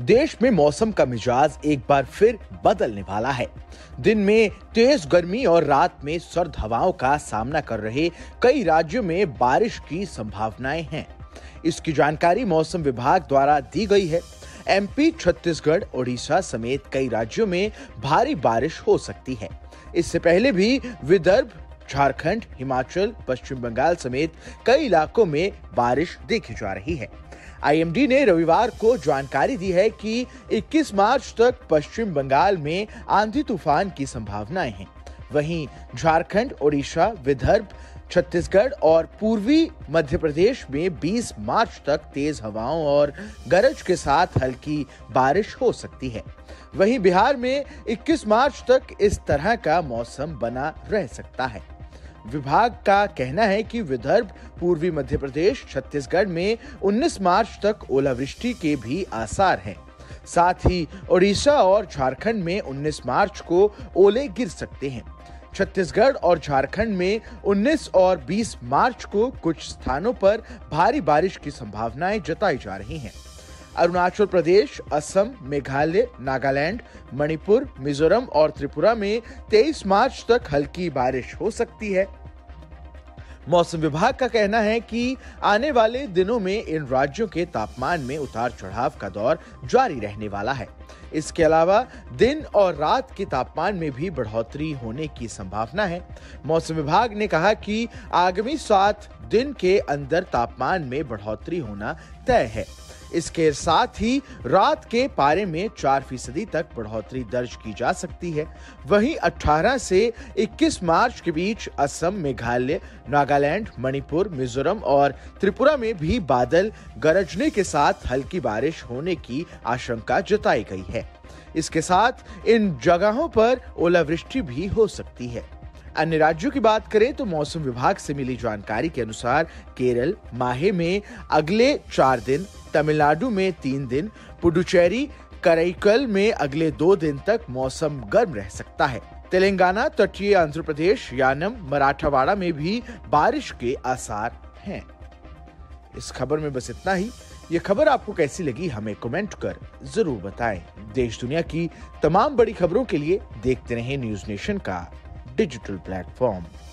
देश में मौसम का मिजाज एक बार फिर बदलने वाला है। दिन में तेज गर्मी और रात में सर्द हवाओं का सामना कर रहे कई राज्यों में बारिश की संभावनाएं हैं। इसकी जानकारी मौसम विभाग द्वारा दी गई है। एमपी, छत्तीसगढ़, ओडिशा समेत कई राज्यों में भारी बारिश हो सकती है। इससे पहले भी विदर्भ, झारखंड, हिमाचल, पश्चिम बंगाल समेत कई इलाकों में बारिश देखी जा रही है। आईएमडी ने रविवार को जानकारी दी है कि 21 मार्च तक पश्चिम बंगाल में आंधी तूफान की संभावनाएं हैं। वहीं झारखंड, ओडिशा, विदर्भ, छत्तीसगढ़ और पूर्वी मध्य प्रदेश में 20 मार्च तक तेज हवाओं और गरज के साथ हल्की बारिश हो सकती है। वहीं बिहार में 21 मार्च तक इस तरह का मौसम बना रह सकता है। विभाग का कहना है कि विदर्भ, पूर्वी मध्य प्रदेश, छत्तीसगढ़ में 19 मार्च तक ओलावृष्टि के भी आसार हैं। साथ ही ओडिशा और झारखंड में 19 मार्च को ओले गिर सकते हैं। छत्तीसगढ़ और झारखंड में 19 और 20 मार्च को कुछ स्थानों पर भारी बारिश की संभावनाएं जताई जा रही हैं। अरुणाचल प्रदेश, असम, मेघालय, नागालैंड, मणिपुर, मिजोरम और त्रिपुरा में 23 मार्च तक हल्की बारिश हो सकती है। मौसम विभाग का कहना है कि आने वाले दिनों में इन राज्यों के तापमान में उतार चढ़ाव का दौर जारी रहने वाला है। इसके अलावा दिन और रात के तापमान में भी बढ़ोतरी होने की संभावना है। मौसम विभाग ने कहा कि आगामी 7 दिन के अंदर तापमान में बढ़ोतरी होना तय है। इसके साथ ही रात के पारे में 4% तक बढ़ोतरी दर्ज की जा सकती है। वहीं 18 से 21 मार्च के बीच असम, मेघालय, नागालैंड, मणिपुर, मिजोरम और त्रिपुरा में भी बादल गरजने के साथ हल्की बारिश होने की आशंका जताई गई है। इसके साथ इन जगहों पर ओलावृष्टि भी हो सकती है। अन्य राज्यों की बात करें तो मौसम विभाग से मिली जानकारी के अनुसार केरल, माहे में अगले 4 दिन, तमिलनाडु में 3 दिन, पुडुचेरी, करैकल में अगले 2 दिन तक मौसम गर्म रह सकता है। तेलंगाना, तटीय आंध्र प्रदेश, यानम, मराठवाड़ा में भी बारिश के आसार हैं। इस खबर में बस इतना ही। ये खबर आपको कैसी लगी हमें कमेंट कर जरूर बताएं। देश दुनिया की तमाम बड़ी खबरों के लिए देखते रहें न्यूज़ नेशन का डिजिटल प्लेटफॉर्म।